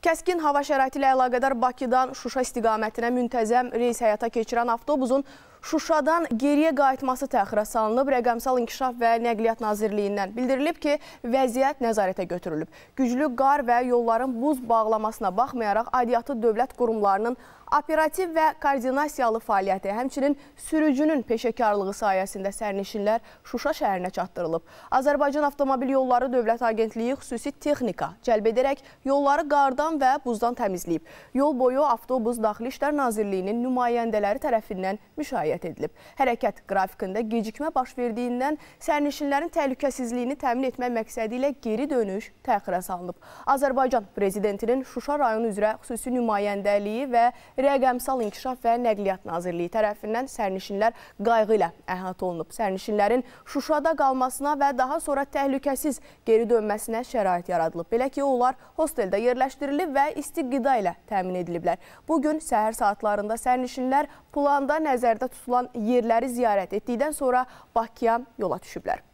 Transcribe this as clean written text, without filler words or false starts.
Kəskin hava şəraiti ilə əlaqədar Bakıdan Şuşa istiqamətinə müntəzəm reys həyata keçirən avtobusun Şuşadan geriyə qayıtması təxirə salınıb. Rəqəmsal İnkişaf və Nəqliyyat Nazirliyindən bildirilib ki, vəziyyət nəzarətə götürülüb. Güclü qar və yolların buz bağlamasına baxmayaraq aidiyyatı dövlət qurumlarının operativ və koordinasiyalı fəaliyyəti, həmçinin sürücünün peşəkarlığı sayəsində sərnişinlər Şuşa şəhərinə çatdırılıb. Azərbaycan Avtomobil Yolları Dövlət Agentliyi xüsusi texnika cəlb edərək yolları qardan və buzdan təmizləyib. Yol boyu avtobus Daxili İşlər Nazirliyinin nümayəndələri tərəfindən müşayiət edilib. Hərəkət qrafikində gecikmə baş verdiyindən sərnişinlərin təhlükəsizliyini təmin etmək məqsədi ilə geri dönüş təxirə salınıb. Azərbaycan Prezidentinin Şuşa rayonu üzrə xüsusi nümayəndəliyi və Rəqəmsal İnkişaf və Nəqliyyat Nazirliyi tərəfindən sərnişinlər qayğı ilə əhatə olunub. Sərnişinlərin Şuşada qalmasına və daha sonra təhlükəsiz geri dönməsinə şərait yaradılıb. Belə ki, onlar hosteldə yerləşdirilib və isti qida ilə təmin ediliblər. Bugün səhər saatlarında sərnişinlər planda nəzərdə tutulan yerləri ziyarət etdikdən sonra Bakıya yola düşüblər.